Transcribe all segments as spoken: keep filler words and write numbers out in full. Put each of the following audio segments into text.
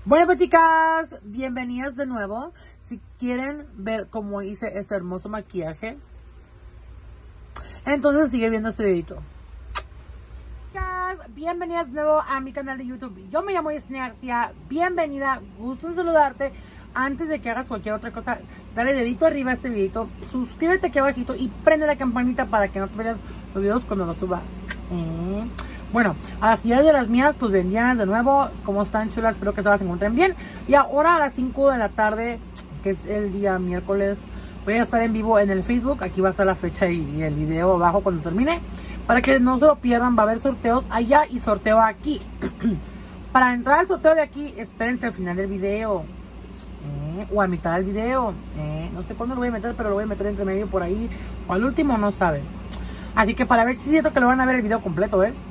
Bueno, pues chicas, bienvenidas de nuevo. Si quieren ver cómo hice este hermoso maquillaje, entonces sigue viendo este videito. Chicas, bienvenidas de nuevo a mi canal de YouTube. Yo me llamo Yesenia. Bienvenida, gusto en saludarte. Antes de que hagas cualquier otra cosa, dale dedito arriba a este videito, suscríbete aquí abajito y prende la campanita para que no te veas los videos cuando los suba. Eh. Bueno, a las ciudades de las mías, pues bendiciones de nuevo. ¿Cómo están, chulas? Espero que se las encuentren bien. Y ahora a las cinco de la tarde, que es el día miércoles, voy a estar en vivo en el Facebook. Aquí va a estar la fecha y, y el video abajo cuando termine. Para que no se lo pierdan, va a haber sorteos allá y sorteo aquí. Para entrar al sorteo de aquí, espérense al final del video. Eh, o a mitad del video. Eh, no sé cuándo lo voy a meter, pero lo voy a meter entre medio por ahí. O al último, no saben. Así que para ver si siento que lo van a ver el video completo, ¿eh?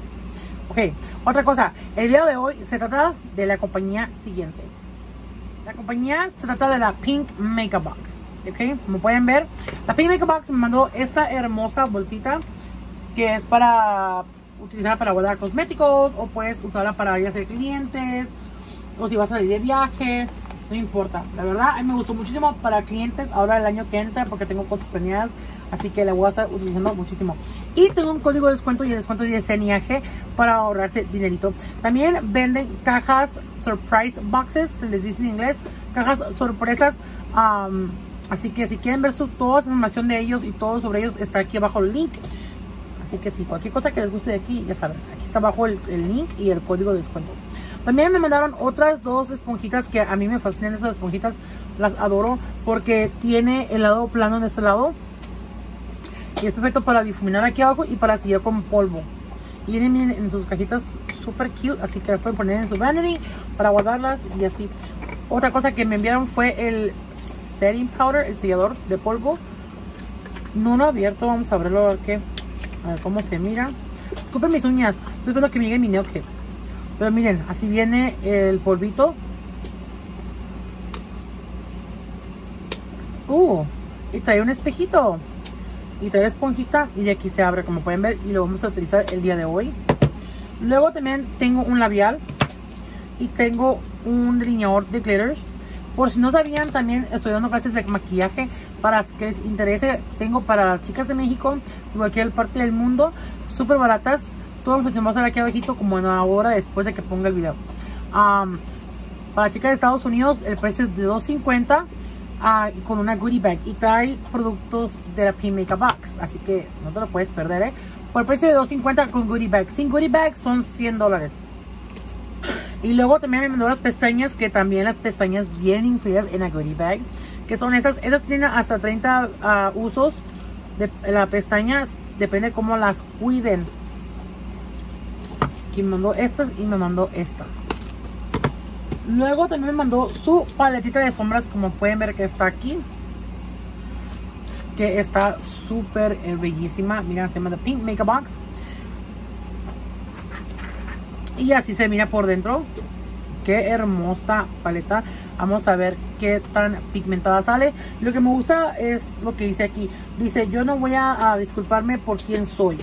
Ok, otra cosa, el video de hoy se trata de la compañía siguiente. La compañía se trata de la Pink Makeup Box. Ok, como pueden ver, la Pink Makeup Box me mandó esta hermosa bolsita que es para utilizar para guardar cosméticos, o puedes usarla para ir a hacer clientes, o si vas a salir de viaje, no importa. La verdad, a mí me gustó muchísimo para clientes ahora el año que entra, porque tengo cosas planeadas, así que la voy a estar utilizando muchísimo. Y tengo un código de descuento, y el descuento dice Yesenia para ahorrarse dinerito. También venden cajas surprise boxes, se les dice en inglés, cajas sorpresas. Um, así que si quieren ver su, toda esa información de ellos y todo sobre ellos, está aquí abajo el link. Así que si cualquier cosa que les guste de aquí, ya saben, aquí está abajo el, el link y el código de descuento. También me mandaron otras dos esponjitas que a mí me fascinan. Esas esponjitas las adoro porque tiene el lado plano en este lado y es perfecto para difuminar aquí abajo y para sellar con polvo. Y vienen, vienen en sus cajitas super cute, así que las pueden poner en su vanity para guardarlas y así. Otra cosa que me enviaron fue el setting powder, el sellador de polvo. No lo he abierto, vamos a abrirlo a ver qué, a ver cómo se mira. Disculpen mis uñas, estoy esperando que me llegue mi nail kit. Pero miren, así viene el polvito. Uh, y trae un espejito. Y trae esponjita. Y de aquí se abre, como pueden ver. Y lo vamos a utilizar el día de hoy. Luego también tengo un labial. Y tengo un delineador de glitters. Por si no sabían, también estoy dando clases de maquillaje. Para que les interese, tengo para las chicas de México, de cualquier parte del mundo. Súper baratas. Todos los vamos a ver aquí abajito como en una hora después de que ponga el video. Um, para chicas de Estados Unidos el precio es de dos cincuenta uh, con una goodie bag. Y trae productos de la Pink Makeup Box. Así que no te lo puedes perder, ¿eh? Por el precio de dos cincuenta con goodie bag. Sin goodie bag son cien dólares. Y luego también me mandó las pestañas, que también las pestañas vienen incluidas en la goodie bag. Que son esas. Esas tienen hasta treinta uh, usos de la pestaña. Depende cómo las cuiden. Y me mandó estas y me mandó estas. Luego también me mandó su paletita de sombras, como pueden ver que está aquí, que está súper eh, bellísima. Miren, se llama The Pink Makeup Box. Y así se mira por dentro. Qué hermosa paleta. Vamos a ver qué tan pigmentada sale. Lo que me gusta es lo que dice aquí. Dice, yo no voy a, a disculparme por quién soy.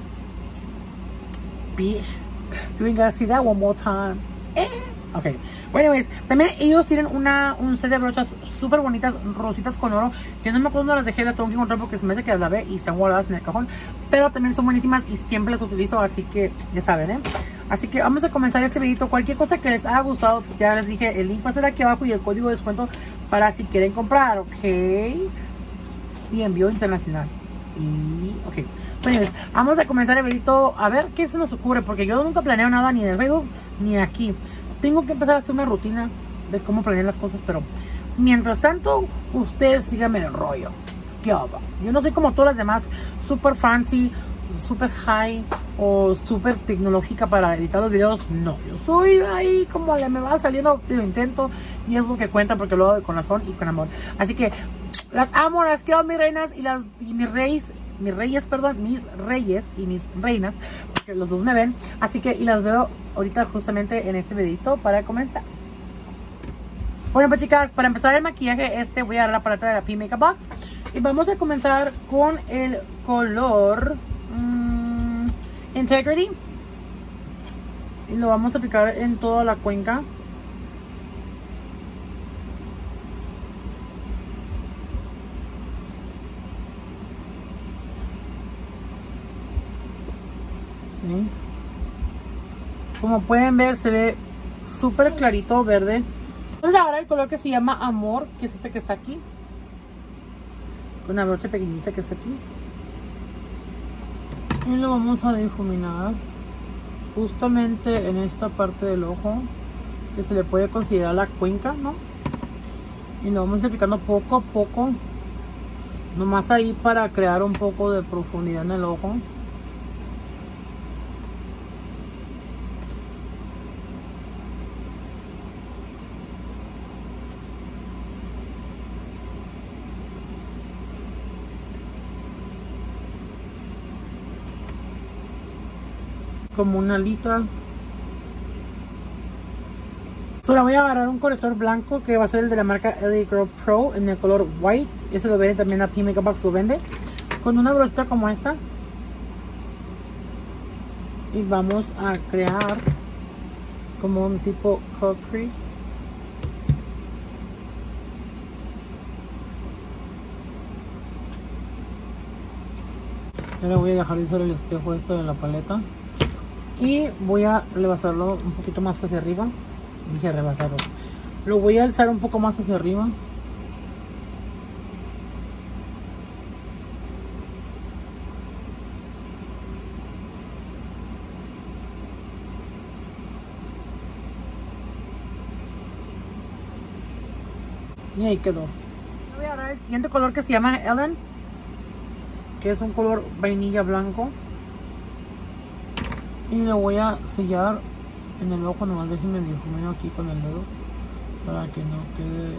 Bitch. You ain't gotta see that one more time. Eh. Ok. Bueno, anyways, también ellos tienen una, un set de brochas súper bonitas, rositas con oro. Que no me acuerdo dónde las dejé, las tengo que encontrar porque se me hace que las lavé y están guardadas en el cajón. Pero también son buenísimas y siempre las utilizo, así que ya saben, ¿eh? Así que vamos a comenzar este videito. Cualquier cosa que les haya gustado, ya les dije, el link va a ser aquí abajo y el código de descuento para si quieren comprar, ¿ok? Y envío internacional. Y, ok. Bueno, vamos a comenzar el videito a ver qué se nos ocurre, porque yo nunca planeo nada ni en el Facebook ni aquí. Tengo que empezar a hacer una rutina de cómo planear las cosas, pero mientras tanto, ustedes síganme el rollo. ¿Qué hago? Yo no soy como todas las demás, super fancy, super high o super tecnológica para editar los videos. No, yo soy ahí como le me va saliendo, lo intento y es lo que cuenta, porque lo hago de corazón y con amor. Así que las amo, las quiero, mis reinas y, las, y mis reyes. Mis reyes, perdón, mis reyes y mis reinas, porque los dos me ven. Así que, y las veo ahorita justamente en este videito para comenzar. Bueno, pues chicas, para empezar el maquillaje este voy a dar la paleta de la Pink Makeup Box. Y vamos a comenzar con el color um, Integrity. Y lo vamos a aplicar en toda la cuenca. ¿sí? Como pueden ver, se ve súper clarito verde. Vamos a agarrar el color que se llama Amor, que es este que está aquí, con una brocha pequeñita que está aquí, y lo vamos a difuminar justamente en esta parte del ojo, que se le puede considerar la cuenca, ¿no? Y lo vamos aplicando poco a poco, nomás ahí para crear un poco de profundidad en el ojo. Como una alita. Solo voy a agarrar un corrector blanco que va a ser el de la marca L A Girl Pro en el color white. Ese lo vende también, la P Makeup Box lo vende. Con una brochita como esta. Y vamos a crear como un tipo curl crease. Ahora voy a dejar de usar el espejo este de la paleta. Y voy a rebasarlo un poquito más hacia arriba. Dije rebasarlo. Lo voy a alzar un poco más hacia arriba. Y ahí quedó. Voy a agarrar el siguiente color que se llama Ellen, que es un color vainilla blanco. Y lo voy a sellar en el ojo, nomás déjenme difuminar aquí con el dedo para que no quede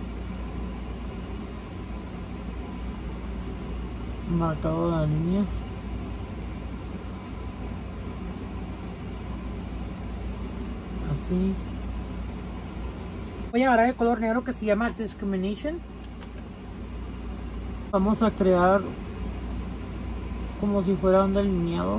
marcado la línea. Así. Voy a agarrar el color negro que se llama Discrimination. Vamos a crear como si fuera un delineado.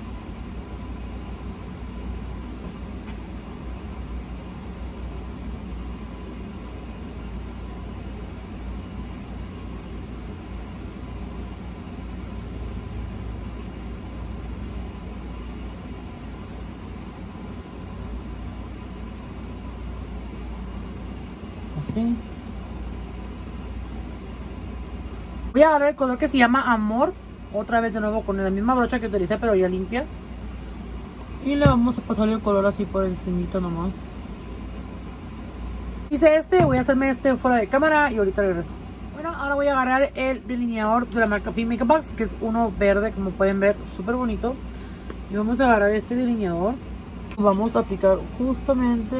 Así. Voy a agarrar el color que se llama Amor, otra vez de nuevo con la misma brocha que utilicé pero ya limpia, y le vamos a pasar el color así por encimita nomás. Hice este, voy a hacerme este fuera de cámara y ahorita regreso. Bueno, ahora voy a agarrar el delineador de la marca P Makeup Box, que es uno verde, como pueden ver, súper bonito, y vamos a agarrar este delineador. Vamos a aplicar justamente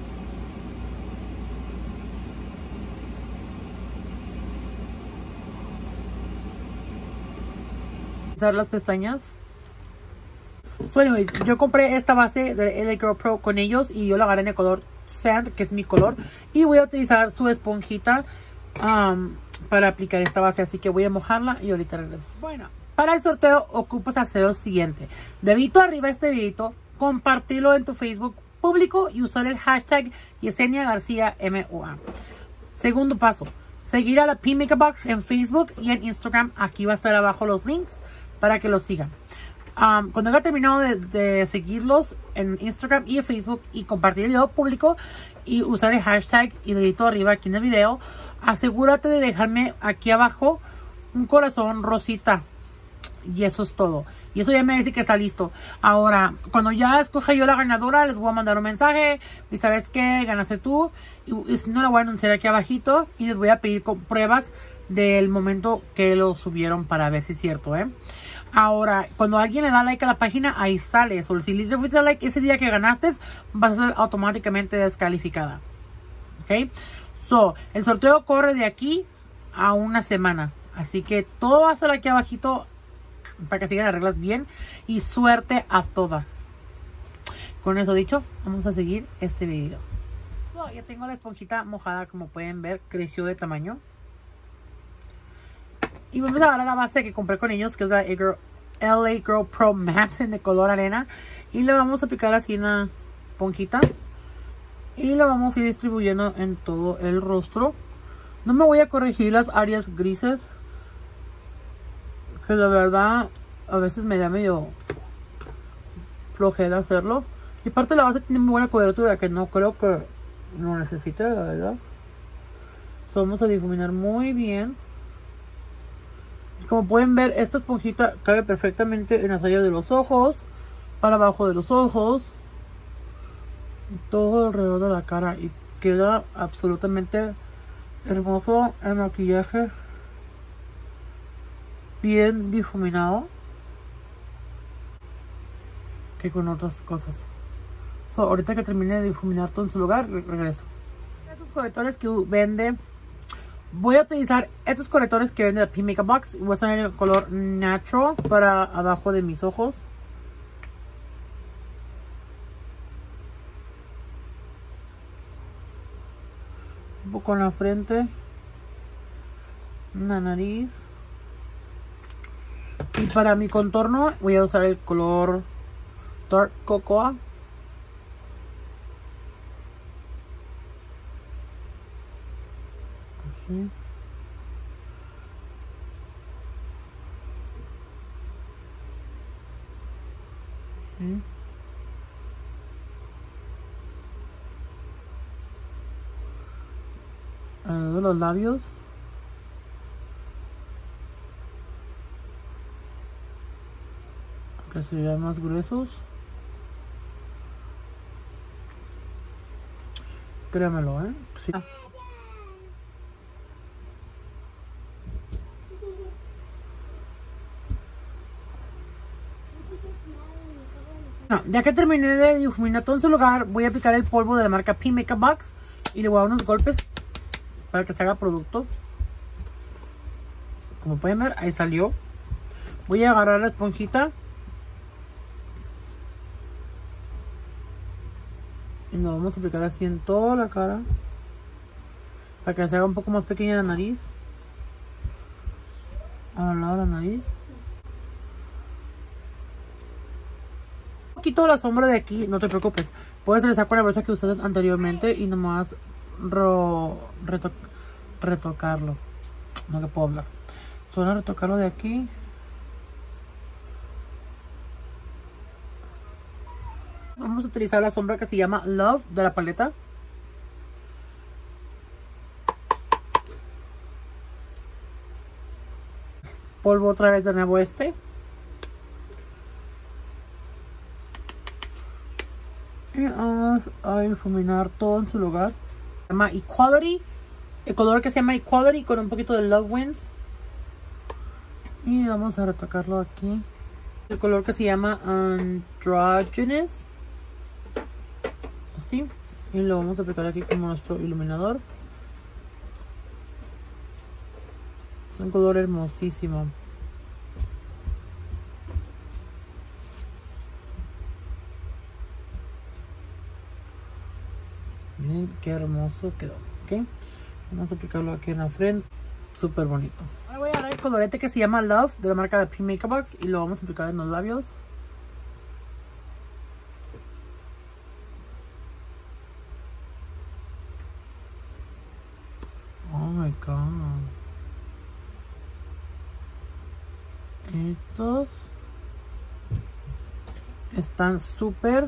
las pestañas. So anyways, yo compré esta base de L A Girl Pro con ellos y yo la agarré en el color Sand, que es mi color, y voy a utilizar su esponjita um, para aplicar esta base, así que voy a mojarla y ahorita regreso. Bueno, para el sorteo ocupas hacer lo siguiente: dedito arriba este videito, compartirlo en tu Facebook público y usar el hashtag Yesenia García M O A. Segundo paso, seguir a la P Makeup Box en Facebook y en Instagram. Aquí va a estar abajo los links para que los sigan. Um, cuando haya terminado de, de seguirlos en Instagram y en Facebook y compartir el video público y usar el hashtag y dedito arriba aquí en el video, asegúrate de dejarme aquí abajo un corazón rosita. Y eso es todo. Y eso ya me dice que está listo. Ahora, cuando ya escoja yo la ganadora, les voy a mandar un mensaje. Y sabes qué, ganaste tú. Y, y si no, la voy a anunciar aquí abajito. Y les voy a pedir con pruebas del momento que lo subieron para ver si es cierto, ¿eh? Ahora, cuando alguien le da like a la página, ahí sale eso. Si le diste like ese día que ganaste, vas a ser automáticamente descalificada. ¿Ok? So, el sorteo corre de aquí a una semana. Así que todo va a estar aquí abajito para que sigan las reglas bien. Y suerte a todas. Con eso dicho, vamos a seguir este video. So, ya tengo la esponjita mojada, como pueden ver, creció de tamaño. Y vamos a agarrar la base que compré con ellos, que es la L A Girl Pro Matte en de color arena. Y le vamos a aplicar así una esponjita. Y la vamos a ir distribuyendo en todo el rostro. No me voy a corregir las áreas grises, que la verdad a veces me da medio flojera hacerlo. Y aparte la base tiene muy buena cobertura, que no creo que lo necesite, la verdad. So, vamos a difuminar muy bien. Como pueden ver, esta esponjita cabe perfectamente en las rayas de los ojos, para abajo de los ojos, todo alrededor de la cara, y queda absolutamente hermoso el maquillaje, bien difuminado que con otras cosas. So, ahorita que termine de difuminar todo en su lugar, re regreso. Estos correctores que vende, voy a utilizar estos correctores que vende la P Makeup Box. Voy a poner el color Natural para abajo de mis ojos. Un poco en la frente, en la nariz. Y para mi contorno voy a usar el color Dark Cocoa. Así. Así. De los labios, que se vean más gruesos. Créamelo, eh. Sí. No, ya que terminé de difuminar todo en su lugar, voy a aplicar el polvo de la marca P Makeup Box y le voy a dar unos golpes para que se haga producto. Como pueden ver, ahí salió. Voy a agarrar la esponjita y nos vamos a aplicar así en toda la cara para que se haga un poco más pequeña la nariz, al lado de la nariz. Quito la sombra de aquí, no te preocupes, puedes realizar con la brocha que usaste anteriormente y nomás ro, reto, retocarlo. No le puedo hablar. Solo retocarlo de aquí. Vamos a utilizar la sombra que se llama Love de la paleta. Polvo otra vez de nuevo este. Y vamos a difuminar todo en su lugar. Se llama Equality. El color que se llama Equality con un poquito de Love Wins. Y vamos a retocarlo aquí. El color que se llama Androgynous. Así. Y lo vamos a aplicar aquí como nuestro iluminador. Es un color hermosísimo. Miren qué hermoso quedó. ¿Okay? Vamos a aplicarlo aquí en la frente. Súper bonito. Ahora voy a agarrar el colorete que se llama Love de la marca de P Makeup Box y lo vamos a aplicar en los labios. Oh my god. Estos están súper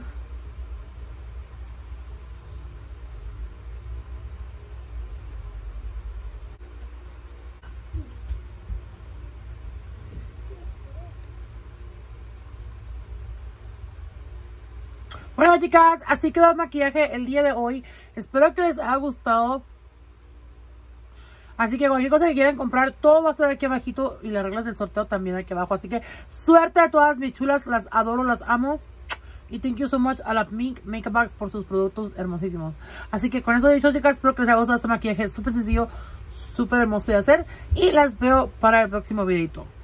Bueno, chicas, así quedó el maquillaje el día de hoy. Espero que les haya gustado. Así que cualquier cosa que quieran comprar, todo va a estar aquí abajito. Y las reglas del sorteo también aquí abajo. Así que suerte a todas mis chulas. Las adoro, las amo. Y thank you so much a la Pink Makeup Box por sus productos hermosísimos. Así que con eso dicho, chicas, espero que les haya gustado este maquillaje súper sencillo, súper hermoso de hacer. Y las veo para el próximo videito.